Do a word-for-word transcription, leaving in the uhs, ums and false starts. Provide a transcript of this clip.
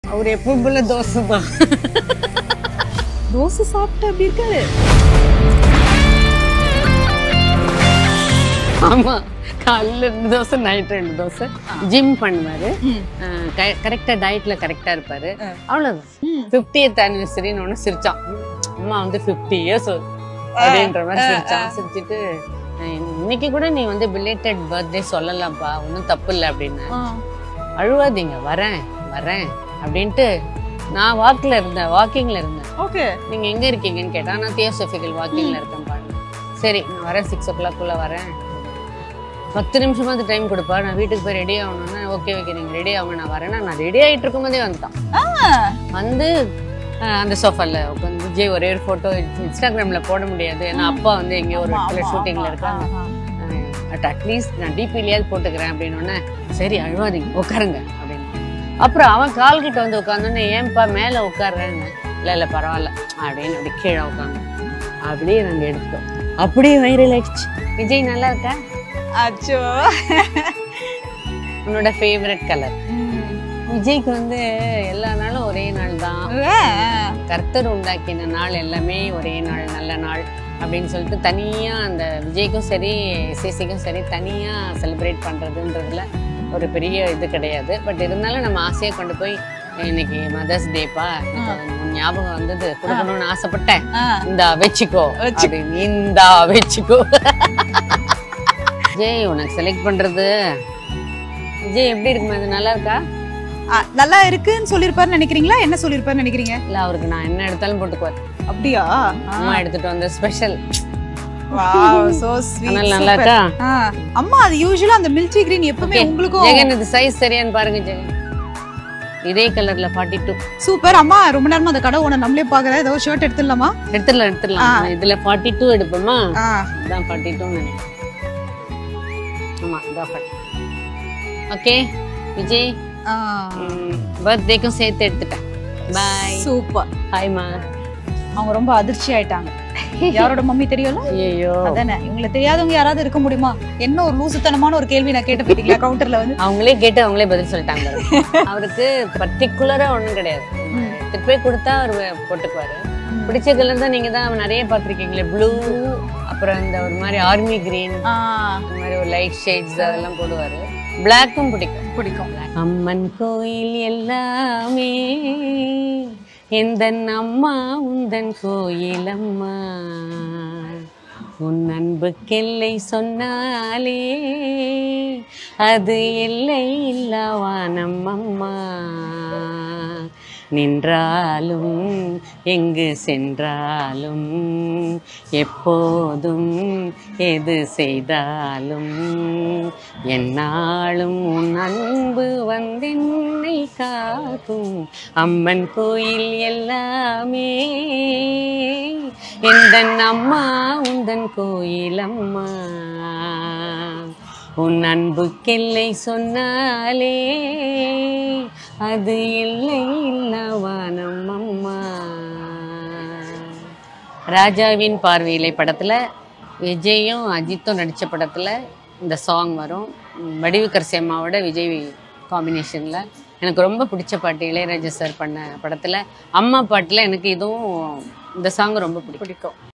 அவர் எப்பவும் போல தோசை தான். தோசை சாப்பிட்டு அப்படி இருக்காரு. ஆமா, காலைல ரெண்டு தோசை, நைட் ரெண்டு தோசை. ஜிம் பண்ணுவாரு, கரெக்டா டயட்ல கரெக்டா இருப்பாரு. அவ்வளவுதான். பிப்டியத் ஆனிவர்சரின்னு ஒண்ணு சிரிச்சான். அம்மா வந்து பிப்டி இயர்ஸ் அப்படின்ற மாதிரி சிரிச்சான். சிரிச்சுட்டு இன்னைக்கு கூட நீ வந்து பிலேட்டட் பர்த்டே சொல்லலாம்ப்பா, ஒன்றும் தப்பு இல்லை அப்படின்னு. அழுவாதீங்க, வரேன் வரேன் அப்படின்ட்டு நான் வாக்கில் இருந்தேன், வாக்கிங்ல இருந்தேன். ஓகே, நீங்க எங்க இருக்கீங்கன்னு கேட்டா நான் தியோசபிக்கல் வாக்கிங்ல இருக்கேன் பாருங்க. சரி நான் வரேன், சிக்ஸ் ஓ கிளாக்குள்ள வரேன், பத்து நிமிஷமாவது டைம் கொடுப்பா, நான் வீட்டுக்கு போய் ரெடி ஆகணும்னா ஓகே ஓகே நீங்க ரெடி ஆகுங்க நான் வரேன்னா நான் ரெடி ஆகிட்டு இருக்கும் போதே வந்துட்டான். வந்து அந்த சோஃபால உட்காந்து விஜய் ஒரே ஒரு போட்டோ இன்ஸ்டாகிராம்ல போட முடியாது, ஏன்னா அப்பா வந்து எங்கேயோ ஒரு இடத்துல ஷூட்டிங்ல இருக்காங்க, அட் அட்லீஸ்ட் நான் டிபிலேயாவது போட்டுக்கிறேன் அப்படின்னு. சரி அழுவாதீங்க உட்காருங்க அப்படின்னு. அப்புறம் அவன் கால் கிட்ட வந்து உட்காந்தோன்னே ஏன்பா மேல உட்காடுறேன்னு. இல்லை இல்லை பரவாயில்ல அப்படின்னு அப்படி கீழே உட்காந்து அப்படியே நாங்கள் எடுத்தோம். அப்படியே வைரல் ஆயிடுச்சு. விஜய் நல்லா இருக்கா? அச்சோ, உன்னோட ஃபேவரட் கலர். விஜய்க்கு வந்து எல்லா நாளும் ஒரே நாள் தான், கர்த்தர் உண்டாக்கின நாள் எல்லாமே ஒரே நாள், நல்ல நாள் அப்படின்னு சொல்லிட்டு தனியா அந்த விஜய்க்கும் சரி சிசிக்கும் சரி தனியா செலிப்ரேட் பண்றதுன்றதுல ஒரு பெரிய இது கிடையாது. பட் இருந்தாலும் நம்ம ஆசையை கொண்டு போய் இன்னைக்கு மதர்ஸ் டேப்பா, ஞாபகம் வந்தது, கொடுக்கணும்னு ஆசைப்பட்டேன், இந்தா வச்சுக்கோ அப்படின்னு, இந்தா வச்சுக்கோ. விஜய் உனக்கு செலக்ட் பண்றது. விஜய் எப்படி இருக்குமா, இது நல்லா இருக்கா? நல்லா இருக்குன்னு சொல்லிருப்பாருன்னு நினைக்கிறீங்களா? என்ன சொல்லிருப்பாருன்னு நினைக்கிறீங்க? இல்ல அவருக்கு நான் என்ன எடுத்தாலும் போட்டுக்குவார். அப்படியா? அம்மா எடுத்துட்டு வந்த ஸ்பெஷல். Wow, so sweet. நல்லா இருக்கா? அம்மா அது யூசுவலா அந்த மில்கி கிரீன் எப்பவுமே உங்களுக்கு. ஜெகன் இது சைஸ் சரியான்னு பாருங்க ஜெகன். இதே கலர்ல ஃபார்ட்டி டூ. சூப்பர். அம்மா ரொம்ப நேரமா அந்த கடை ஓனர் நம்மளே பாக்குறேன். ஏதோ ஷர்ட் எடுத்துடலாமா? எடுத்துடலாம் எடுத்துடலாம். இதுல ஃபார்ட்டி டூ எடுப்போமா? இதான் ஃபார்ட்டி டூ நினைக்கிறேன். ஆமா இதான் ஃபார்ட்டி. ஓகே விஜய், பர்த்டேக்கும் சேர்த்து எடுத்துட்டேன். பாய். சூப்பர். ஹாய்மா. அவங்க ரொம்ப அதிர்ச்சி ஆயிட்டாங்க. யாரோட மம்மி தெரியல? ஐயோ அதானே, இவங்களை தெரியாதவங்க யாராவது இருக்க முடியுமா? என்ன ஒரு லூசுத்தனமான ஒரு கேள்வி நான் கேட்டு போயிட்டீங்களா கவுண்டர்ல வந்து? அவங்களே கேட்டு அவங்களே பதில் சொல்லிட்டாங்க. அவருக்கு பர்டிகுலரா ஒண்ணும் கிடையாது, எடுத்துட்டு போய் கொடுத்தா அவர் போட்டுக்குவாரு. பிடிச்ச கலர் தான். நீங்க தான் நிறைய பாத்திருக்கீங்களே, ப்ளூ, அப்புறம் இந்த ஒரு மாதிரி ஆர்மி கிரீன், இந்த மாதிரி ஒரு லைட் ஷேட்ஸ் அதெல்லாம் போடுவாரு. பிளாக்கும் பிடிக்கும் பிடிக்கும் அம்மன் கோயில் எல்லாமே எந்தன் அம்மா உந்தன் கோயில் அம்மா, உன் அன்புக்கெல்லை சொன்னாலே அது எல்லை இல்லவானம் அம்மா, நின்றாலும் எங்கு சென்றாலும் எப்போதும் எது செய்தாலும் என்னாலும் உன் அன்பு வந்தென்னை காக்கும், அம்மன் கோயில் எல்லாமே எந்தன் அம்மா உந்தன் கோயில் அம்மா, உன் அன்புக்கெல்லை சொன்னாலே அது எல்லை இல்லவானம் அம்மா. ராஜாவின் பார்வையிலை படத்துல விஜயும் அஜித்தும் நடிச்ச படத்துல இந்த சாங் வரும். வடிவுக்கரசி அம்மாவோட விஜய் காம்பினேஷன்ல எனக்கு ரொம்ப பிடிச்ச பாட்டு, இளையராஜா சார் பண்ண படத்துல அம்மா பாட்டுல எனக்கு இதுவும் இந்த சாங் ரொம்ப பிடிக்கும்.